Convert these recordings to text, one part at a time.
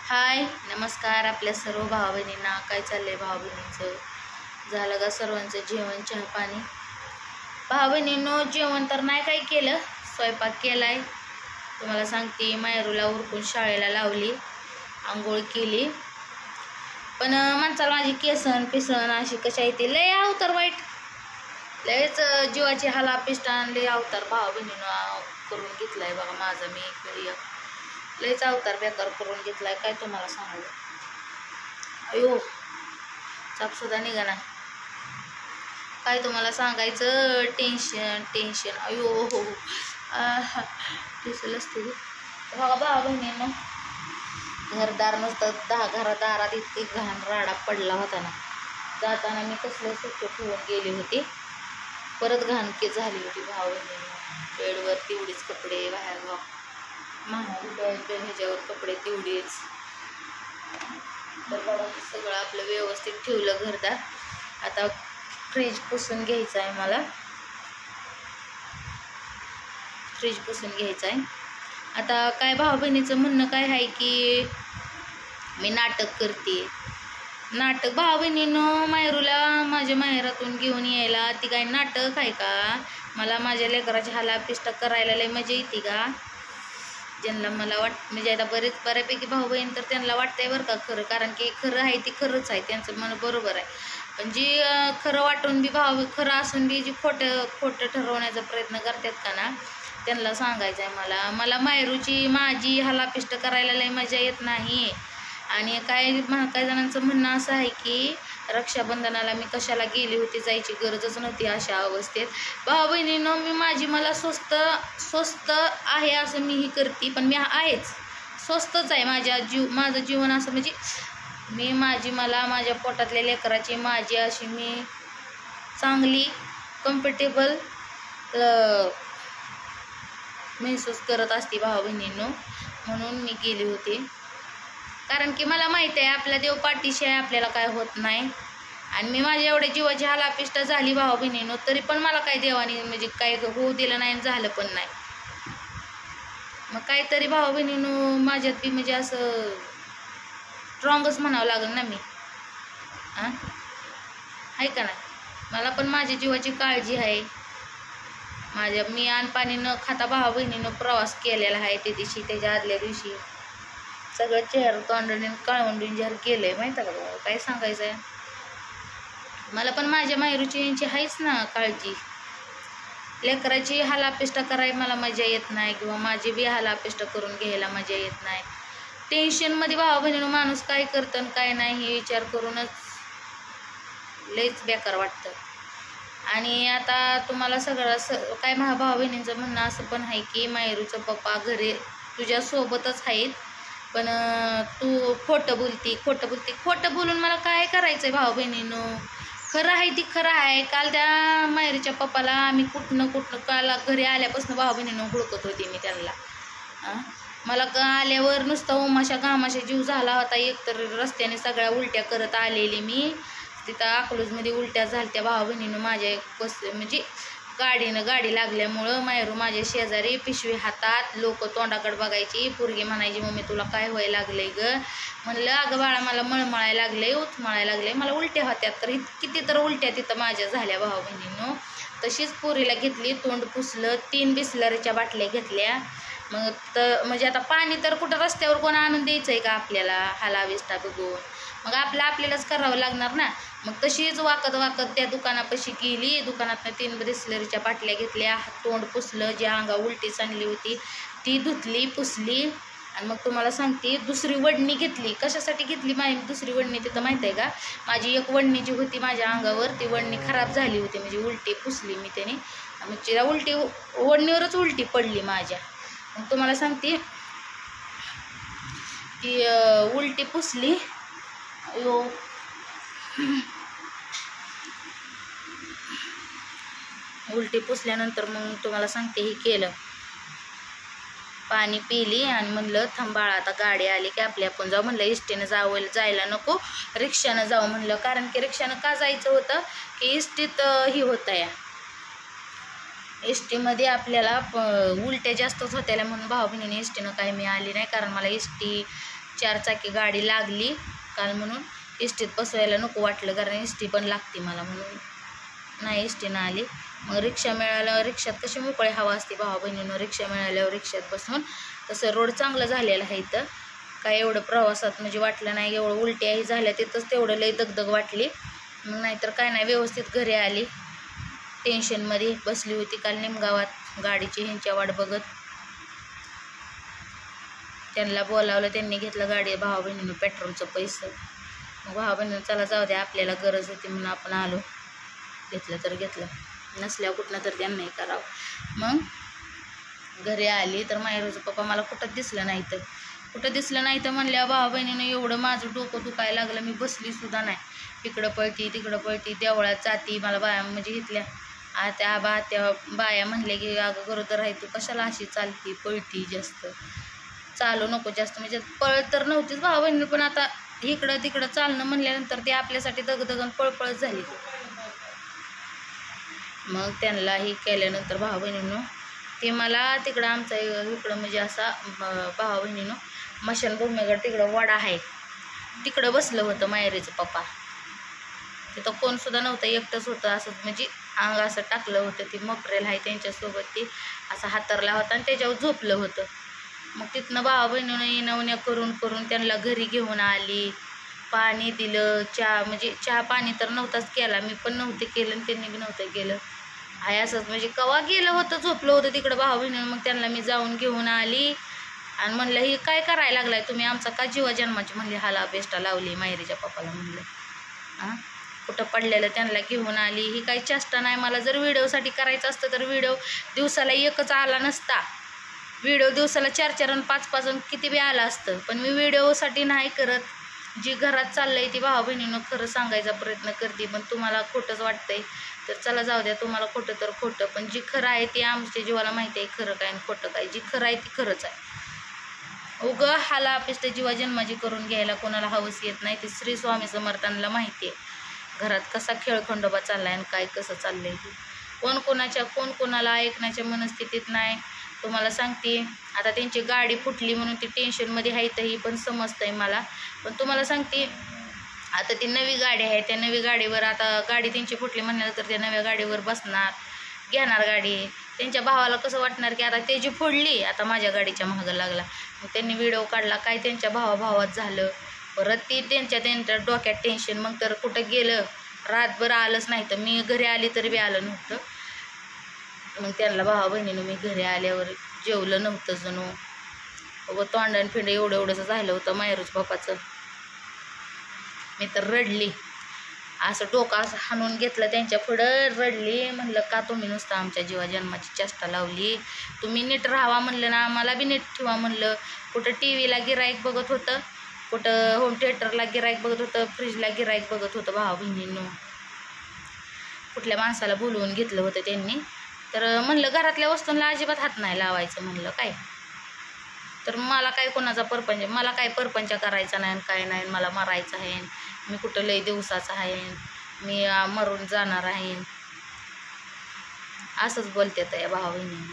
हाय नमस्कार आपल्या सर्व भावा बहिणींना. काय चाललंय भावा बहिणींचं? झालं का सर्वांचं जेवण चहा पाणी? भावा बहिणींनो जेवण तर नाही काही केलं, स्वयंपाक केलाय. तुम्हाला सांगते मायरूला उरकून शाळेला लावली, आंघोळ केली. पण माणसाला माझी केसन पिसन अशी कशा येते लय अवतार वाईट, लयच जीवाची हालापिष्टान लय अवतार भावा बहिणीनं करून घेतलाय बघा माझा. मी लयच अवतार बेकार करून घेतलाय, काय तुम्हाला सांगायचं. अयो चापसुद्धा निघाला, काय तुम्हाला सांगायचं. टेन्शन टेन्शन अयो हो दिसलं असते बघा भावा बहिणींनो. घरदार नसतं, 10 दारात इतकी घाण राडा पडला होता ना. जाताना मी कसलं स्वच्छ ठेवून गेली होती, परत घाण झाली होती भावा बहिणींनो. बेडवर तेवढीच कपडे, बाहेर ह्याच्यावर कपडे तेवढेच. तर बघा सगळं आपलं व्यवस्थित ठेवलं घरदार. आता फ्रीज पुसून घ्यायचं आहे मला, फ्रीज पुसून घ्यायचं आहे. आता काय भावा बहिणीचं म्हणणं काय आहे की मी नाटक करते. नाटक भावा बहिणीनं मायरूला माझ्या माहेरातून घेऊन यायला ती काय नाटक आहे का? मला माझ्या लेकराची हालापिष्टा करायला लय मजा येते का? ज्यांना मला म्हणजे आता बऱ्यापैकी भाऊ बहीण तर त्यांना वाटतंय बरं का खरं, कारण की खरं आहे ती खरंच आहे, त्यांचं मन बरोबर आहे. पण जी खरं वाटून बी खरं असून बी जी खोटं ठरवण्याचा प्रयत्न करतात का ना, त्यांना सांगायचं आहे मला मायरूची माझी हालापिष्ट करायला लय मजा येत नाही. आणि काही जणांचं म्हणणं असं आहे की रक्षाबंधनाला मी कशाला गेली होती, जायची गरजच नव्हती अशा अवस्थेत. भावा बहिणीनं मला स्वस्त आहे असं मीही करते, पण मी आहेच स्वस्तच आहे. माझं जीवन असं म्हणजे मी माझ्या पोटातल्या लेकराची माझी अशी मी चांगली कम्फर्टेबल महसूस करत असते भावा बहिणींनो. म्हणून मी गेली होती, कारण की मला माहिती आहे आपल्या देव पाठीशी आहे, आपल्याला काय होत नाही. आणि मी माझ्या एवढ्या जीवाची हालापिष्ट झाली भावा बहिणीनो, तरी पण मला काय देवाने म्हणजे काय होऊ दिलं नाही आणि झालं पण नाही. मग काहीतरी भावा बहिणीनो माझ्यात बी म्हणजे असं स्ट्रॉंगच म्हणावं लागेल ना मी, आहे का नाही. मला पण माझ्या जीवाची काळजी आहे. मी अनपाणी न खाता भावा बहिणीनं प्रवास केलेला आहे. ते दिवशी त्याच्या आदल्या दिवशी सगळं चेहरा तोंडाने काळवंडून जर केलंय माहिती का बाबा, काय सांगायचं आहे. मला पण माझ्या मायरूची यांची आहेच ना काळजी. लेकराची हालापिष्टा करायला मला मजा येत नाही, किंवा माझी बी हालापिष्टा करून घ्यायला मजा येत नाही. टेन्शनमध्ये भावा बहिणीनं माणूस काय करतं आणि काय नाही हे विचार करूनच लयच बेकार वाटतं. आणि आता तुम्हाला सगळं काय भावा बहिणींचं म्हणणं असं पण आहे की मायरूचं पप्पा घरी तुझ्यासोबतच आहेत, पण तू खोटं बोलून मला काय करायचं आहे भावा बहिणीनं. खरं आहे ती खरं आहे. काल त्या मायरीच्या पप्पाला आम्ही कुठनं काल घरी आल्यापासून भावा बहिणीनं हुडकत होती मी त्यांना. मला आल्यावर नुसता उमाशा घामाशा जीव झाला होता. एकतर रस्त्याने सगळ्या उलट्या करत आलेली मी तिथं अकलूजमध्ये उलट्या झाल्या भावा बहिणीनं. माझ्या म्हणजे गाडी लागल्यामुळं मायरू माझ्या शेजारी पिशवी हातात, लोक तोंडाकडे बघायची. पोरगी म्हणायची मम्मी तुला काय व्हायला लागलंय ग? म्हणलं अगं बाळा मला मळमळायला लागलंय, उचमळायला लागलंय, मला उलट्या होत्या. तर किती तर उलट्या तिथं माझ्या झाल्या भावा बहिणीनं. तशीच पोरीला घेतली, तोंड पुसलं, 3 बिस्लरीच्या बाटल्या घेतल्या. मग तर म्हणजे आता पाणी तर कुठं रस्त्यावर कोण आणून द्यायचं आहे का आपल्याला हालाविष्टा बघून? मग आपल्यालाच करावं लागणार ना. मग तशीच वाकत त्या दुकानापाशी गेली, दुकानातनं 3 बिस्लरीच्या बाटल्या घेतल्या, तोंड पुसलं, जी अंगा उलटी चांगली होती ती धुतली पुसली. आणि मग तुम्हाला सांगते दुसरी वडणी घेतली. कशासाठी घेतली दुसरी वडणी तिथं माहीत आहे का? माझी एक वडणी जी होती माझ्या अंगावर ती वडणी खराब झाली होती, म्हणजे उलटी पुसली मी त्याने. मग तिला वडणीवरच उलटी पडली माझ्या. मग तुम्हाला सांगते ती उलटी पुसली. अयो उलटी पुसल्यानंतर मग तुम्हाला सांगते हे केलं, पाणी पिली आणि म्हणलं थांब बाळा आता गाडी आली की आपण जाऊ. म्हणलं एसटीनं जायला नको, रिक्षानं जाऊ म्हणलं. कारण की रिक्षानं का जायचं होतं की एसटीत ही होतं या एसटीमध्ये आपल्याला उलट्या जास्तच होत्या म्हणून भाऊ बहिणीने एसटीनं काही मी आली नाही, कारण मला 4 चाकी गाडी लागली काल म्हणून इष्टीत बसवायला नको वाटलं, कारण इष्टी पण लागते मला म्हणून नाही इष्टीनं आली. मग रिक्षा मिळाल्यावर रिक्षात कशी मोकळी हवा असते भावा बहिणीनं, रिक्षा मिळाल्यावर रिक्षात बसून. तसं रोड चांगलं झालेलं आहे इथं, काय एवढं प्रवासात म्हणजे वाटलं नाही. एवढं उलट्याही झाल्या तिथंच तेवढं लई दगदग वाटली, मग नाहीतर काय नाही. व्यवस्थित घरी आली. टेन्शनमध्ये बसली होती काल निमगावात गाडीची ह्यांच्या वाट बघत. त्यांना बोलावलं, त्यांनी घेतलं गाडी भावा बहिणीनं पेट्रोलचं पैसे. मग भावा बहिणीनं चला जाऊ द्या, आपल्याला गरज होती म्हणून आपण आलो, घेतलं तर घेतलं, नसल्यावर कुठनं तर त्यांनाही करावं. मग घरी आली तर माहेरूचं पप्पा मला कुठं दिसलं नाही तर म्हणल्या भावा बहिणीनं एवढं माझं डोकं दुखायला लागलं, मी बसली सुद्धा नाही. तिकडं पळती देवळात जाती. मला बाया म्हणजे इथल्या त्या बाया म्हणले की अगं गरोदर आहे तू, कशाला अशी चालती पळती, जास्त चालू नको जास्त. म्हणजे पळत तर नव्हतीच भावा बहिणी, पण आता इकडं तिकडं चालणं म्हणल्यानंतर ते आपल्यासाठी दगदगन पळपळत झाली. मग त्यांनाही केल्यानंतर भावा बहिणीनं ते मला तिकडं आमचा इकडं म्हणजे असा भावा बहिणीनं मशानभूमीकडं तिकडं वडा आहे, तिकडं बसलं होतं मायरीचं पप्पा. तिथं कोणसुद्धा नव्हतं, एकटंच होतं. असं म्हणजे अंग असं टाकलं होतं, ती मफरेल आहे त्यांच्यासोबत, ती असा हातरला होता आणि त्याच्यावर झोपलं होतं. मग तिथनं भावा बहिणीनं येणवण्या करून त्यांना घरी घेऊन आली, पाणी दिलं, चहा पाणी तर नव्हताच केला, मी पण नव्हते केलं आणि त्यांनी बी नव्हतं केलं. आहे असंच म्हणजे कवा गेलं होतं, झोपलं होतं तिकडं भावा बहिणीनं. मग त्यांना मी जाऊन घेऊन आली आणि म्हणलं ही काय करायला लागलाय तुम्ही, आमचा का जीवा जन्माची म्हणली हाला बेस्टा लावली मायरीच्या पप्पाला. म्हणलं कुठं पडलेलं त्यांना घेऊन आली. ही काही चेष्टा नाही. मला जर व्हिडिओसाठी करायचं असतं तर व्हिडिओ दिवसाला एकच आला नसता, व्हिडिओ दिवसाला 4-4 आणि 5-5 किती बी आला असतं. पण मी व्हिडिओसाठी नाही करत. जी घरात चाललंय ती भावा बहिणीनं खरं सांगायचा प्रयत्न करते, पण तुम्हाला खोटंच वाटतंय तर चला जाऊ द्या, तुम्हाला खोटं तर खोटं, पण जी खरं आहे ती आमच्या जीवाला माहिती आहे खरं काय आणि खोटं काय. जी खरं आहे ती खरंच आहे. उगं हाला अपिष्ट जीवा जन्माची करून घ्यायला कोणाला हवस येत नाही. ती श्री स्वामी समर्थांना माहिती आहे घरात कसा खेळखंडोबा चाललाय आणि काय कसं चाललंय ते. कोण कोणाला ऐकण्याच्या मनस्थितीत नाही. तुम्हाला सांगते आता त्यांची गाडी फुटली म्हणून ती टेन्शनमध्ये आहे, तर ही पण समजतंय मला. पण तुम्हाला सांगते आता ती नवी गाडी आहे, त्या नवी गाडीवर आता गाडी त्यांची फुटली म्हणल्यानंतर त्या नव्या गाडीवर बसणार, घेणार गाडी. त्यांच्या भावाला कसं वाटणार की आता त्याची फोडली, आता माझ्या गाडीच्या मागं लागला. मग त्यांनी व्हिडिओ काढला, काय त्यांच्या भावात झालं. परत ती त्यांच्या डोक्यात टेन्शन. मग तर कुठं गेलं, रातभर आलंच नाही. तर मी घरी आली तरी बी आलं नव्हतं. मग त्यांना भावा बहिणीनं मी घरी आल्यावर जेवलं नव्हतं जणू. तोंडण फिंड एवढंसं झालं होतं मायरूच बापाचं. मी तर रडली, असं डोकं असं हाणून घेतलं त्यांच्या पुढं, रडली. म्हणलं का तुम्ही नुसतं आमच्या जीवा जन्माची चेष्टा लावली, तुम्ही नीट राहावा म्हणलं ना, आम्हाला बी नीट ठेवा म्हणलं. कुठं टी व्हीला गिराईक बघत होतं, कुठं होम थिएटरला गिराईक बघत होतं, फ्रीजला गिराईक बघत होतं भावा बहिणींनो. कुठल्या माणसाला बोलवून घेतलं होतं त्यांनी. तर म्हणलं घरातल्या वस्तूंना अजिबात हात नाही लावायचं म्हणलं. काय तर मला काय कोणाचा परपंच, मला काय परपंच करायचा नाही आणि काय नाही, मला मरायचं आहे, मी कुठं लय दिवसाचं आहे, मी मरून जाणार आहे, असंच बोलते तर या भावा बहिणींनी.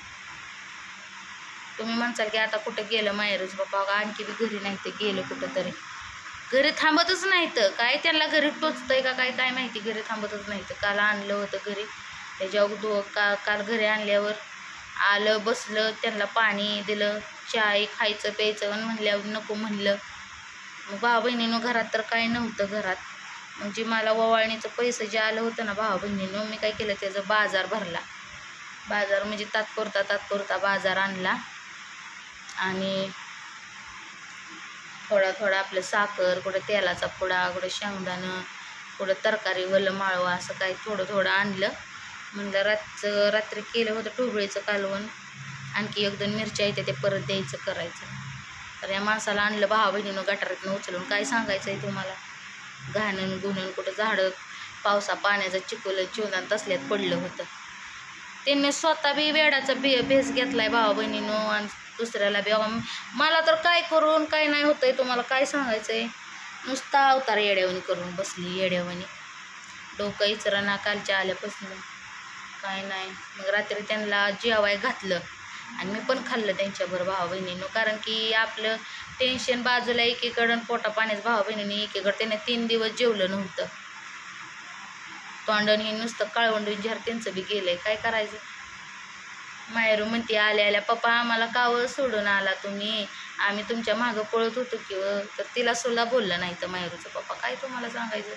तुम्ही म्हणसाल की आता कुठं गेलं माहेरूच बाबा, आणखी बी घरी नाही तर गेलं कुठं तरी. घरी थांबतच नाही तर काय, त्यांना घरी टोचतंय का काय काय माहिती, घरी थांबतच नाही तर. काल आणलं होतं घरी, त्याच्या काल घरी आणल्यावर आलं, बसलं, त्यांना पाणी दिलं, चहा खायचं प्यायचं, आणि म्हणल्यावर नको म्हणलं. मग भावा बहिणीनं घरात तर काय नव्हतं घरात. म्हणजे मला ओवाळणीचं पैसे जे आलं होतं ना भावा बहिणीनं, मी काय केलं त्याचा बाजार भरला. बाजार म्हणजे तात्पुरता बाजार आणला आणि थोडा आपलं साखर, कुठं तेलाचा पुडा, कुठं शेंगदाणं, कुठं तरकारी वलं माळवा, असं काही थोडं आणलं. म्हणलं रात्री केलं होतं ढोबळीचं कालवण, आणखी 1-2 मिरच्या येते ते परत द्यायचं करायचं. तर या माणसाला आणलं भावा बहिणीनं गटारातनं उचलून. काय सांगायचं आहे तुम्हाला, घाणून गुणून कुठं झाडं पावसा पाण्याचं चिखल चिवदान तसल्यात पडलं होतं. त्यांनी स्वतः बी वेडाचा भेस घेतलाय भावा बहिणीनं आणि दुसऱ्याला बी. मला तर काय करून काय नाही होतंय, तुम्हाला काय सांगायचं आहे. नुसता अवतार येड्यावणी करून बसली, येड्यावणी. डोकं इचराना कालच्या आल्यापासून काय नाही. मग रात्री त्यांना जेवाय घातलं आणि मी पण खाल्लं त्यांच्याबरोबर भावा बहिणीनं. कारण की आपलं टेन्शन बाजूला एकीकडं पोटा पाण्याच भावा बहिणीने एकीकडे त्याने 3 दिवस जेवलं नव्हतं. तोंडण हे नुसतं काळवंडून झर त्यांचं बी गेलंय. काय करायचं. मायरू म्हणते आल्या आल्या पप्पा आम्हाला कावं सोडून आला तुम्ही, आम्ही तुमच्या मागं पळत होतो की. तर तिला सुद्धा बोललं नाही तर मायरूचं पप्पा काय तुम्हाला सांगायचं.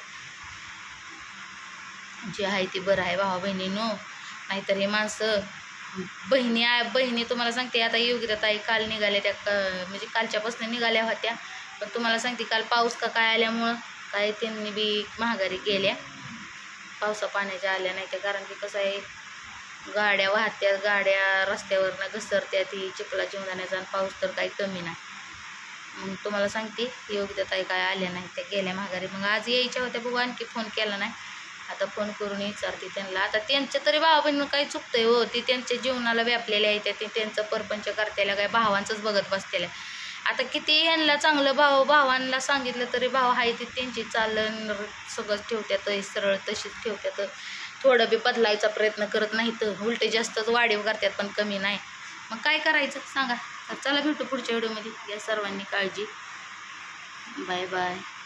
जे आहे ती बरं आहे भावा बहिणीनो. नाहीतर हे माणसं बहिणी तुम्हाला सांगते आता योगिता ताई काल निघाल्या त्या म्हणजे कालच्यापासून निघाल्या होत्या, पण तुम्हाला सांगते काल पाऊस का काय आल्यामुळं काय त्यांनी बी महागारी गेल्या. पावसा पाण्याच्या आल्या नाही त्या, कारण की कसं आहे गाड्या वाहत्या, गाड्या रस्त्यावरनं घसरत्या, ती चिखला जीवनाण्याचा आणि पाऊस तर काही कमी नाही. मग तुम्हाला सांगते योगिता ताई काय आल्या नाही त्या, गेल्या महागारी. मग आज यायच्या होत्या बघू, आणखी फोन केला नाही. आता फोन करून विचारते त्यांना. आता त्यांच्या तरी भावा बहिणी काही चुकतंय हो, ती त्यांच्या जीवनाला व्यापलेल्या आहेत, ते त्यांचं परपंच करतेल्या काय भावांचंच बघत बसतेल्या. आता किती यांना चांगलं भावांना सांगितलं तरी भाव आहे ती त्यांची चालन सगळंच ठेवत्यात सरळ तशीच ठेवत्यात. थोडं बी बदलायचा प्रयत्न करत नाही तर उलटे जास्तच वाढीव करतात, पण कमी नाही. मग काय करायचं सांगा. तर चला भेटू पुढच्या व्हिडिओमध्ये. या सर्वांनी काळजी. Bye bye.